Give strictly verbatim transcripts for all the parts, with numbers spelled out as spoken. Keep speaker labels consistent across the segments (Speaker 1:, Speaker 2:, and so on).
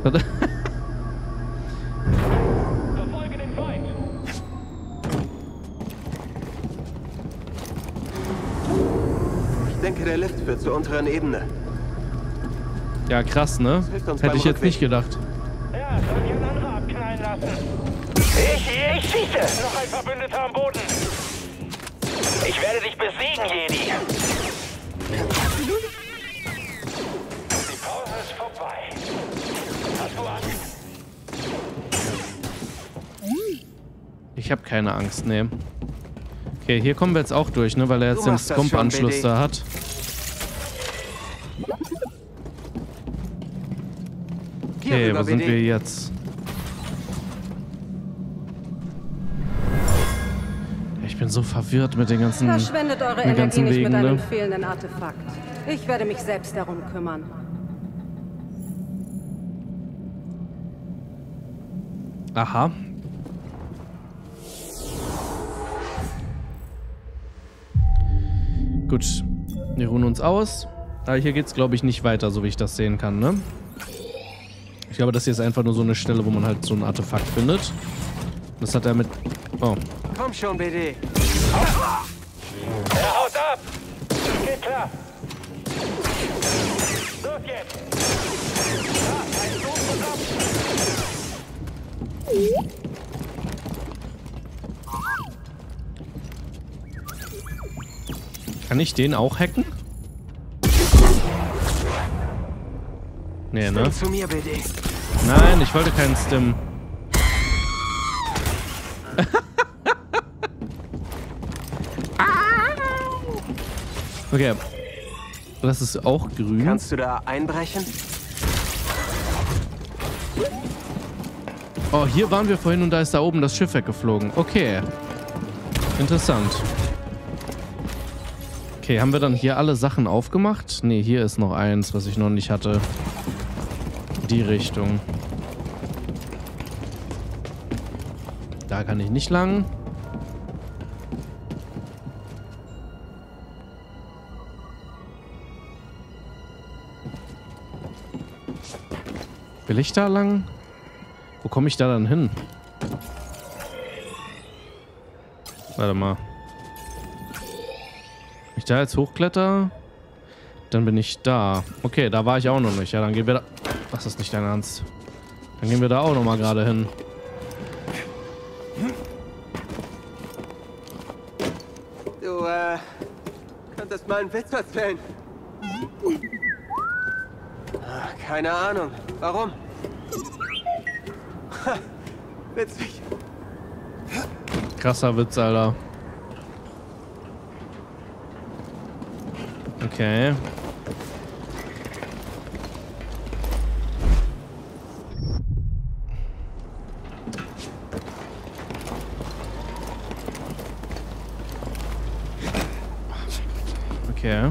Speaker 1: Verfolge den Feind.
Speaker 2: Ich denke, der Lift führt zur unteren Ebene.
Speaker 3: Ja, krass, ne? Hätte ich jetzt nicht gedacht.
Speaker 1: Ja, soll ich einen anderen abknallen lassen? Ich, ich schieße! Noch ein Verbündeter am Boden. Ich werde dich besiegen, Jedi. Die Pause ist vorbei. Hast du Angst?
Speaker 3: Ich habe keine Angst, ne. Okay, hier kommen wir jetzt auch durch, ne, weil er jetzt
Speaker 2: Du
Speaker 3: den
Speaker 2: machst das schon,
Speaker 3: Scump-Anschluss
Speaker 2: B D.
Speaker 3: da hat. Okay,
Speaker 2: Hierüber,
Speaker 3: wo sind
Speaker 2: B D.
Speaker 3: wir jetzt? Ich bin so verwirrt mit den ganzen,
Speaker 4: Verschwendet eure
Speaker 3: mit den
Speaker 4: Energie
Speaker 3: ganzen
Speaker 4: nicht
Speaker 3: Wegen,
Speaker 4: mit einem
Speaker 3: ne?
Speaker 4: fehlenden Artefakt. Ich werde mich selbst darum kümmern.
Speaker 3: Aha. Gut, wir ruhen uns aus. Aber hier geht's, glaube ich, nicht weiter, so wie ich das sehen kann, ne? Ich glaube, das hier ist einfach nur so eine Stelle, wo man halt so ein Artefakt findet. Das hat er mit... Oh.
Speaker 2: Komm schon, B D.
Speaker 1: Er haut ab! Geht klar! Los jetzt! Da, ein Stoß und ab!
Speaker 3: Kann ich den auch hacken? Nee, ne?
Speaker 2: Komm zu mir, B D.
Speaker 3: Nein, ich wollte keinen Stim. Okay. Das ist auch grün.
Speaker 2: Kannst du da einbrechen?
Speaker 3: Oh, hier waren wir vorhin und da ist da oben das Schiff weggeflogen. Okay. Interessant. Okay, haben wir dann hier alle Sachen aufgemacht? Ne, hier ist noch eins, was ich noch nicht hatte. Die Richtung. Da kann ich nicht lang. Will ich da lang? Wo komme ich da dann hin? Warte mal. Wenn ich da jetzt hochkletter, dann bin ich da. Okay, da war ich auch noch nicht. Ja, dann gehen wir da... Das ist nicht dein Ernst. Dann gehen wir da auch noch mal gerade hin.
Speaker 2: Du, äh, könntest mal einen Witz erzählen. Ach, keine Ahnung. Warum? Ha, witzig.
Speaker 3: Krasser Witz, Alter. Okay. Okay.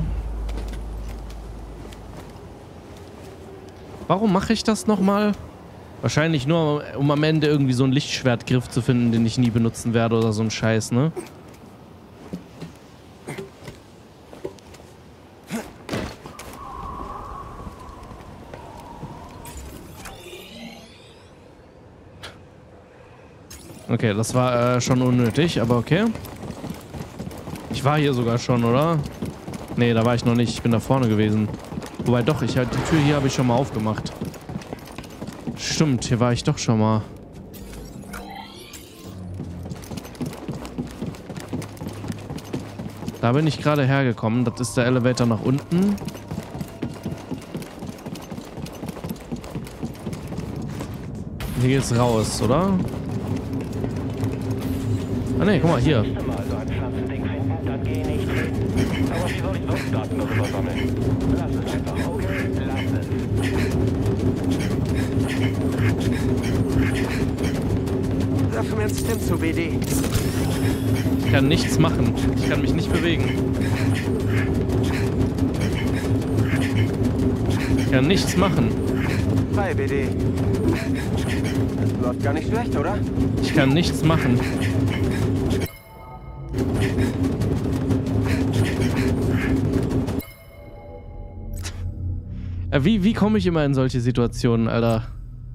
Speaker 3: Warum mache ich das nochmal? Wahrscheinlich nur, um am Ende irgendwie so einen Lichtschwertgriff zu finden, den ich nie benutzen werde oder so ein Scheiß, ne? Okay, das war äh, schon unnötig, aber okay. Ich war hier sogar schon, oder? Nee, da war ich noch nicht. Ich bin da vorne gewesen. Wobei doch, ich halt die Tür hier habe ich schon mal aufgemacht. Stimmt, hier war ich doch schon mal. Da bin ich gerade hergekommen. Das ist der Elevator nach unten. Hier geht's raus, oder? Ah ne, guck mal, hier.
Speaker 1: Mal so ein Pflanzending finden, dann geh nicht hin. Aber wie soll ich sonst Daten darüber sammeln? Lass es einfach, okay? Lass es.
Speaker 2: Dafür mir ein Stim zu, B D.
Speaker 3: Ich kann nichts machen. Ich kann mich nicht bewegen. Ich kann nichts machen.
Speaker 2: Hi, B D. Das läuft gar nicht schlecht, oder?
Speaker 3: Ich kann nichts machen. Äh, Wie, wie komme ich immer in solche Situationen, Alter?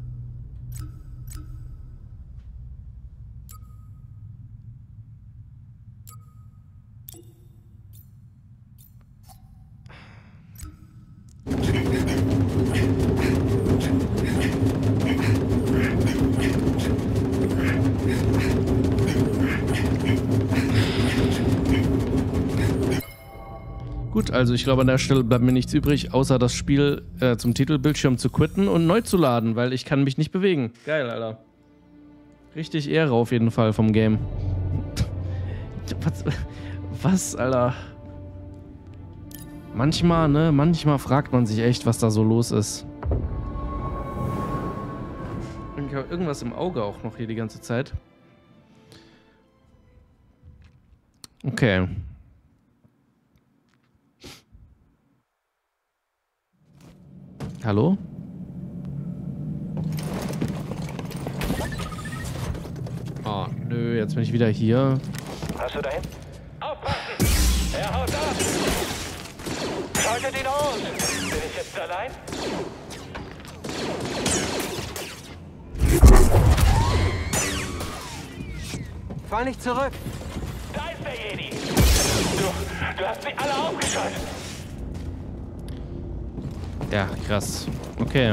Speaker 3: Gut, also ich glaube, an der Stelle bleibt mir nichts übrig, außer das Spiel äh, zum Titelbildschirm zu quitten und neu zu laden, weil ich kann mich nicht bewegen. Geil, Alter. Richtig Ehre auf jeden Fall vom Game. Was, was, Alter? Manchmal, ne? Manchmal fragt man sich echt, was da so los ist. Ich habe irgendwas im Auge auch noch hier die ganze Zeit. Okay. Hallo? Oh, nö, jetzt bin ich wieder hier.
Speaker 1: Hast du dahin? Aufpassen! Er haut ab! Schaltet ihn aus! Bin ich jetzt allein?
Speaker 2: Fall nicht zurück!
Speaker 1: Da ist der Jedi! Du, du hast sie alle aufgeschaltet!
Speaker 3: Ja, krass. Okay.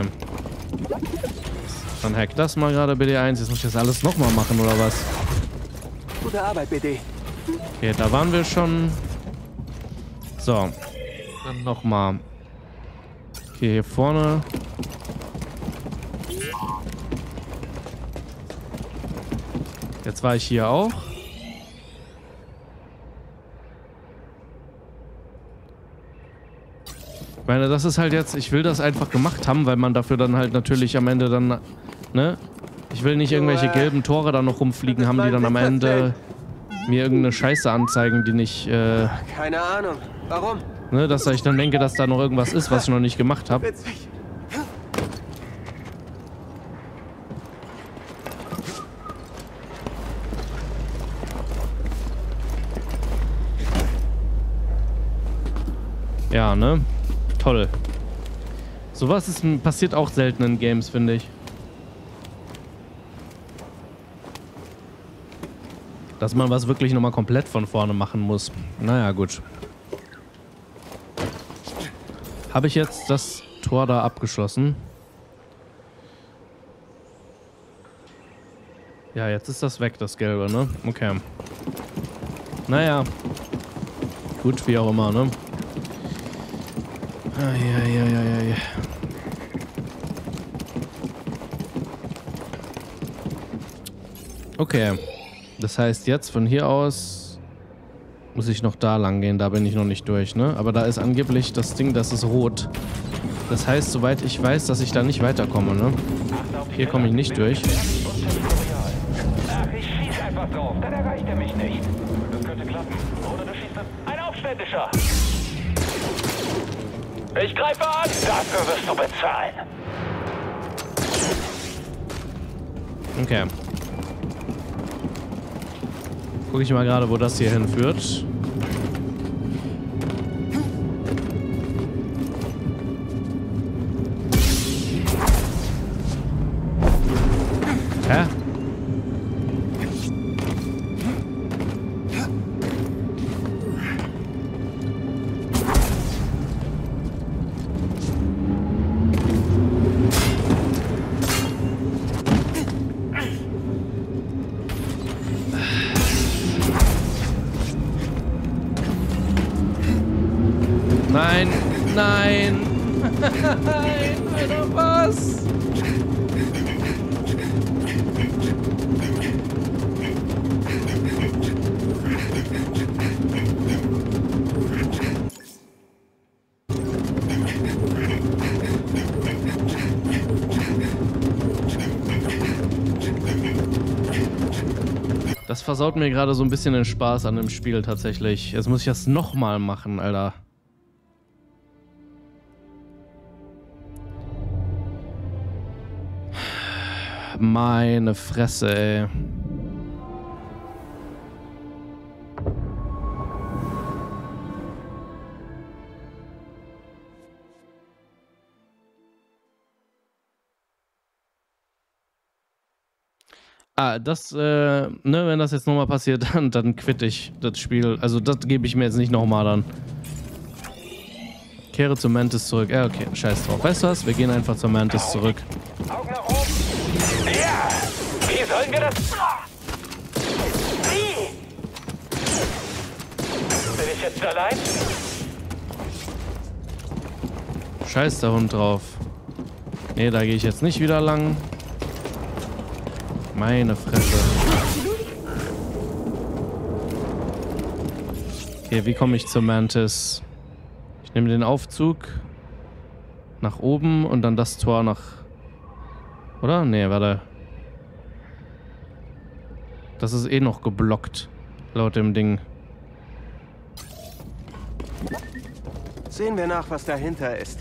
Speaker 3: Dann hack das mal gerade B D eins. Jetzt muss ich das alles nochmal machen, oder was?
Speaker 2: Gute Arbeit, B D.
Speaker 3: Okay, da waren wir schon. So. Dann nochmal. Okay, hier vorne. Jetzt war ich hier auch. Ich meine, das ist halt jetzt, ich will das einfach gemacht haben, weil man dafür dann halt natürlich am Ende dann, ne? Ich will nicht irgendwelche gelben Tore da noch rumfliegen haben, die dann am Ende mir irgendeine Scheiße anzeigen, die nicht, äh...
Speaker 2: Keine Ahnung. Warum?
Speaker 3: Ne, dass ich dann denke, dass da noch irgendwas ist, was ich noch nicht gemacht habe.
Speaker 2: Witzig.
Speaker 3: Ja, ne? Toll. Sowas ist, passiert auch selten in Games, finde ich. Dass man was wirklich nochmal komplett von vorne machen muss. Naja, gut. Habe ich jetzt das Tor da abgeschlossen? Ja, jetzt ist das weg, das Gelbe, ne? Okay. Naja. Gut, wie auch immer, ne? Eieieiei. Okay. Das heißt, jetzt von hier aus muss ich noch da lang gehen. Da bin ich noch nicht durch, ne? Aber da ist angeblich das Ding, das ist rot. Das heißt, soweit ich weiß, dass ich da nicht weiterkomme, ne? Hier komme ich nicht durch.
Speaker 1: Ach, ich schieß einfach drauf, dann erreicht er mich nicht. Das könnte klappen. Oder du schießt ein Aufständischer. Ich greife an! Dafür wirst du bezahlen!
Speaker 3: Okay. Gucke ich mal gerade, wo das hier hinführt. Hä? Nein, nein, nein, Alter, was? Das versaut mir gerade so ein bisschen den Spaß an dem Spiel tatsächlich. Jetzt muss ich das nochmal machen, Alter. Meine Fresse, ey. Ah, das, äh, ne, wenn das jetzt nochmal passiert, dann, dann quitte ich das Spiel. Also das gebe ich mir jetzt nicht nochmal dann. Kehre zu Mantis zurück. Ja, okay, scheiß drauf. Weißt du was? Wir gehen einfach zu Mantis zurück.
Speaker 1: Augen nach oben! Ja! Wie sollen wir das... Wie? Bin ich jetzt allein?
Speaker 3: scheiß der Hund drauf. Nee, da gehe ich jetzt nicht wieder lang. Meine Fresse. Okay, wie komme ich zur Mantis? Ich nehme den Aufzug nach oben und dann das Tor nach... Oder? Nee, warte. Das ist eh noch geblockt. Laut dem Ding.
Speaker 2: Sehen wir nach, was dahinter ist.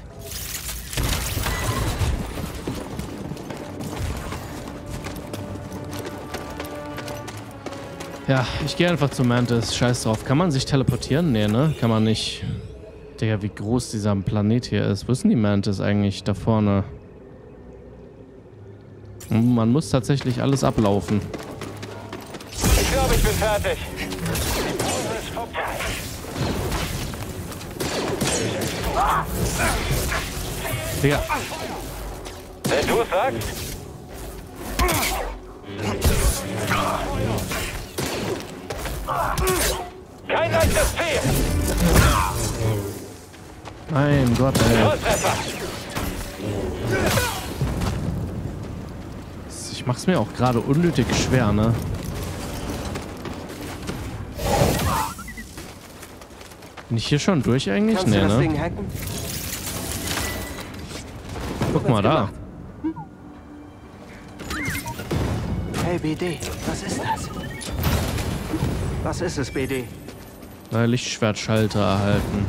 Speaker 3: Ja, ich gehe einfach zu Mantis. Scheiß drauf. Kann man sich teleportieren? Nee, ne? Kann man nicht. Digga, wie groß dieser Planet hier ist. Wo ist denn die Mantis eigentlich? Da vorne. Man muss tatsächlich alles ablaufen.
Speaker 1: Ich glaube, ich bin fertig. Die Pause ist vorbei.
Speaker 3: Digga.
Speaker 1: Wenn du es sagst. Kein leichtes Ziel.
Speaker 3: Mein Gott, ey.
Speaker 1: Volltreffer.
Speaker 3: Ich mach's mir auch gerade unnötig schwer, ne? Bin ich hier schon durch eigentlich?
Speaker 2: Kannst
Speaker 3: Nee,
Speaker 2: du das
Speaker 3: ne?
Speaker 2: Ding hacken?
Speaker 3: Guck mal da.
Speaker 2: Hey B D, was ist das? Was ist es, B D?
Speaker 3: Neuer Lichtschwertschalter erhalten.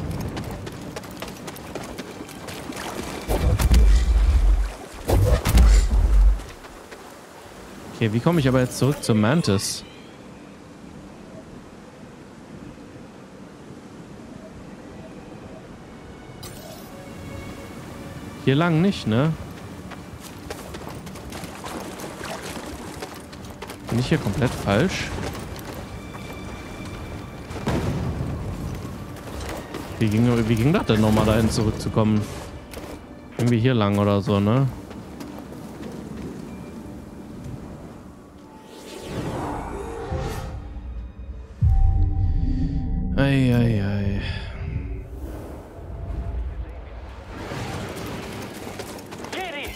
Speaker 3: Okay, wie komme ich aber jetzt zurück zur Mantis? Hier lang nicht, ne? Bin ich hier komplett falsch? Wie ging, wie ging das denn nochmal dahin zurückzukommen? Irgendwie hier lang oder so, ne? Ei, ei, ei.
Speaker 1: Jedi!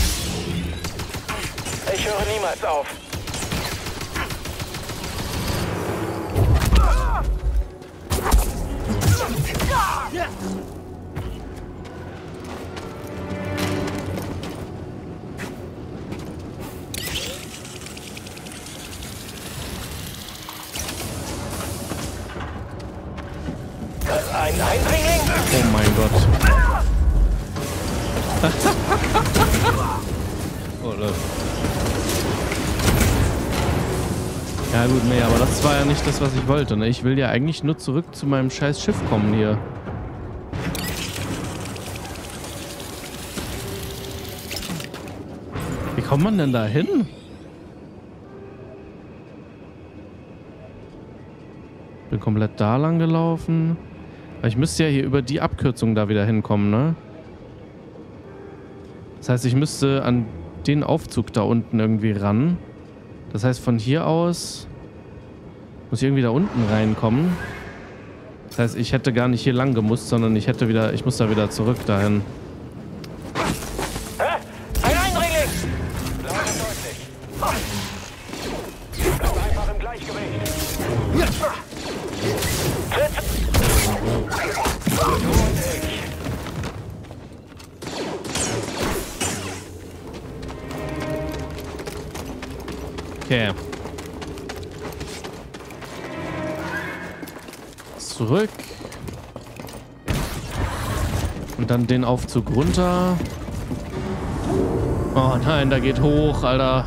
Speaker 1: Ich höre niemals auf. Ein Eindringling?
Speaker 3: Oh mein Gott. Oh, Leute. Ja gut, nee, aber das war ja nicht das, was ich wollte. Ne? Ich will ja eigentlich nur zurück zu meinem scheiß Schiff kommen hier. Wie kommt man denn da hin? Bin komplett da lang gelaufen. Aber ich müsste ja hier über die Abkürzung da wieder hinkommen, ne? Das heißt, ich müsste an den Aufzug da unten irgendwie ran. Das heißt, von hier aus muss ich irgendwie da unten reinkommen. Das heißt, ich hätte gar nicht hier lang gemusst, sondern ich hätte wieder, ich muss da wieder zurück dahin.
Speaker 1: Hä? Ein Eindringling! Laut und deutlich. Bleib einfach im Gleichgewicht. Tritt! Du und ich.
Speaker 3: Okay. Zurück. Und dann den Aufzug runter. Oh nein, da geht hoch, Alter.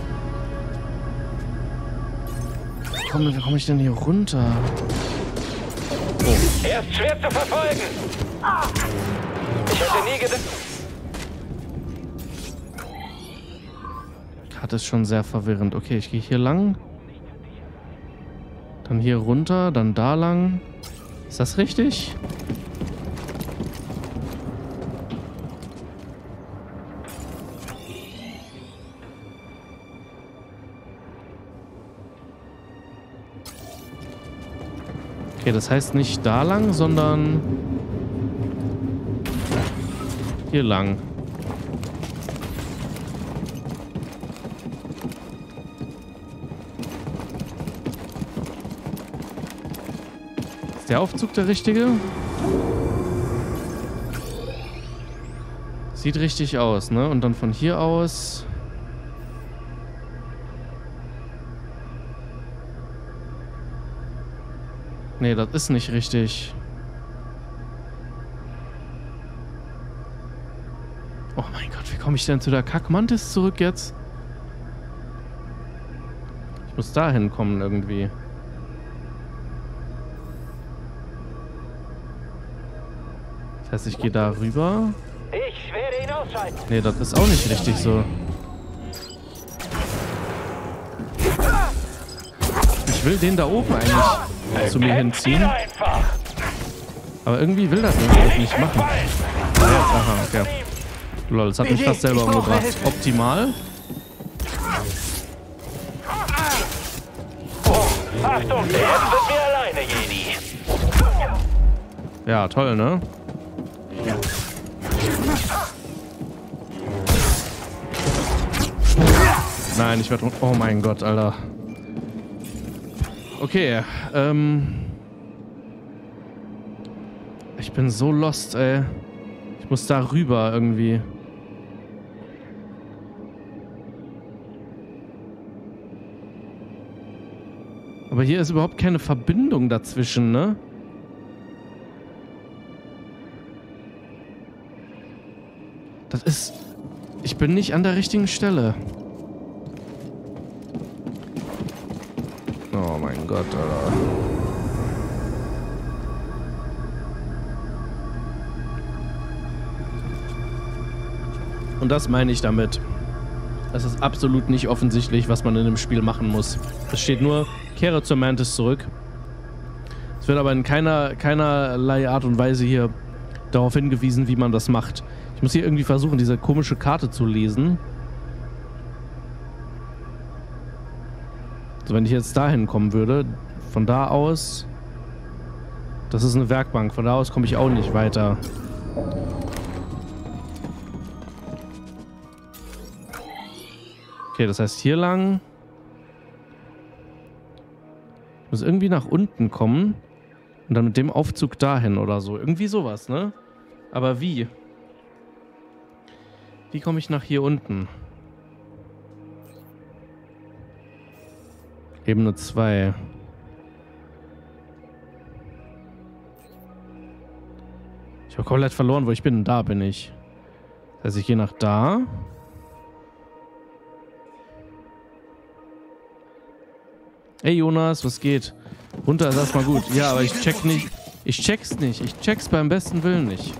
Speaker 3: Komm, wie komme ich denn hier runter? Oh.
Speaker 1: Er ist schwer zu verfolgen. Ich hätte nie gedacht.
Speaker 3: Das ist schon sehr verwirrend. Okay, ich gehe hier lang. Dann hier runter, dann da lang. Ist das richtig? Okay, das heißt nicht da lang, sondern... Hier lang. Ist der Aufzug der richtige? Sieht richtig aus, ne? Und dann von hier aus... Nee, das ist nicht richtig. Oh mein Gott, wie komme ich denn zu der Kackmantis zurück jetzt? Ich muss da hinkommen irgendwie. Das heißt, ich gehe da rüber.
Speaker 1: Ich werde ihn ausschalten.
Speaker 3: Nee, das ist auch nicht richtig so. Ich will den da oben eigentlich zu mir hinziehen. Aber irgendwie will das irgendwie nicht machen. Ah, ja, aha, okay. Lol, das hat mich fast selber umgebracht. Optimal.
Speaker 1: Achtung, jetzt sind wir alleine, Jedi.
Speaker 3: Ja, toll, ne? Nein, ich werde... Oh mein Gott, Alter. Okay, ähm... ich bin so lost, ey. Ich muss da rüber irgendwie. Aber hier ist überhaupt keine Verbindung dazwischen, ne? Das ist... Ich bin nicht an der richtigen Stelle. Oh mein Gott, Alter. Und das meine ich damit. Es ist absolut nicht offensichtlich, was man in dem Spiel machen muss. Es steht nur, kehre zur Mantis zurück. Es wird aber in keiner, keinerlei Art und Weise hier darauf hingewiesen, wie man das macht. Ich muss hier irgendwie versuchen, diese komische Karte zu lesen. Also wenn ich jetzt dahin kommen würde, von da aus... Das ist eine Werkbank, von da aus komme ich auch nicht weiter. Okay, das heißt hier lang. Ich muss irgendwie nach unten kommen und dann mit dem Aufzug dahin oder so. Irgendwie sowas, ne? Aber wie? Wie komme ich nach hier unten? Ebene zwei. Ich habe komplett verloren, wo ich bin. Da bin ich. Das heißt, ich gehe nach da. Ey Jonas, was geht? Runter ist erstmal gut. Ja, aber ich check nicht. Ich check's nicht. Ich check's beim besten Willen nicht.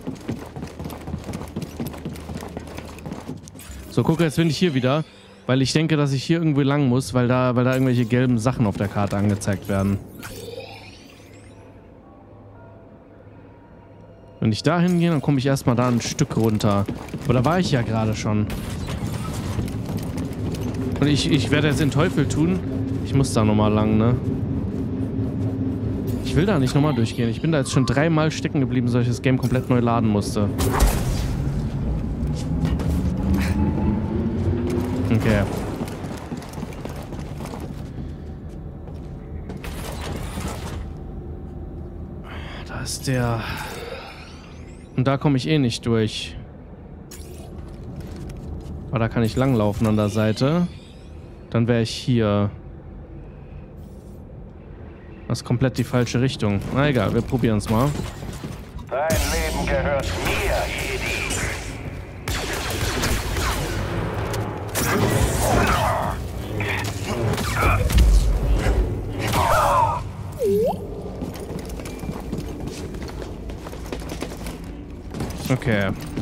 Speaker 3: So, guck, jetzt bin ich hier wieder. Weil ich denke, dass ich hier irgendwie lang muss, weil da, weil da irgendwelche gelben Sachen auf der Karte angezeigt werden. Wenn ich da hingehe, dann komme ich erstmal da ein Stück runter. Aber da war ich ja gerade schon. Und ich, ich werde jetzt den Teufel tun. Ich muss da nochmal lang, ne? Ich will da nicht nochmal durchgehen. Ich bin da jetzt schon dreimal stecken geblieben, sodass ich das Game komplett neu laden musste. Okay. Da ist der... Und da komme ich eh nicht durch. Aber da kann ich langlaufen an der Seite. Dann wäre ich hier. Das ist komplett die falsche Richtung. Na egal, wir probieren es mal.
Speaker 1: Dein Leben gehört mir, Jedi.
Speaker 3: Okay.